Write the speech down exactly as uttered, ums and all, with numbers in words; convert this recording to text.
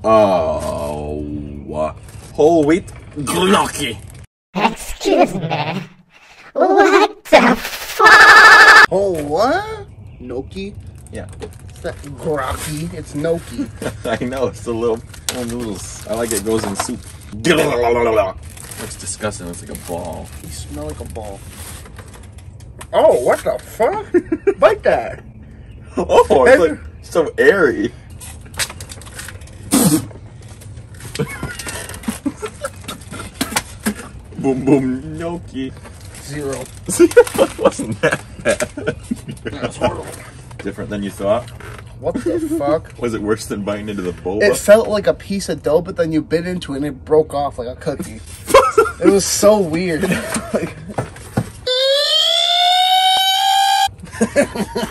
Oh, whole wheat gnocchi. Excuse me. What the fuck? Oh, what? Gnocchi? Yeah. It's not groggy. It's gnocchi. I know, it's a little, little noodles. I like it goes in soup. Looks disgusting. Looks like a ball. You smell like a ball. Oh, what the fuck? Bite that. Oh, it's like so airy. Boom boom gnocchi. Zero. Wasn't that bad? That's horrible. Different than you thought? What the fuck? Was it worse than biting into the boba? It felt like a piece of dough, but then you bit into it and it broke off like a cookie. It was so weird. Like...